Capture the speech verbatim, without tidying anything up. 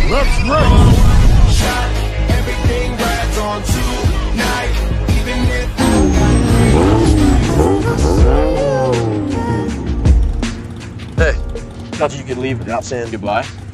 That's right. Everything rides on tonight, even if Hey, thought you could leave without saying goodbye.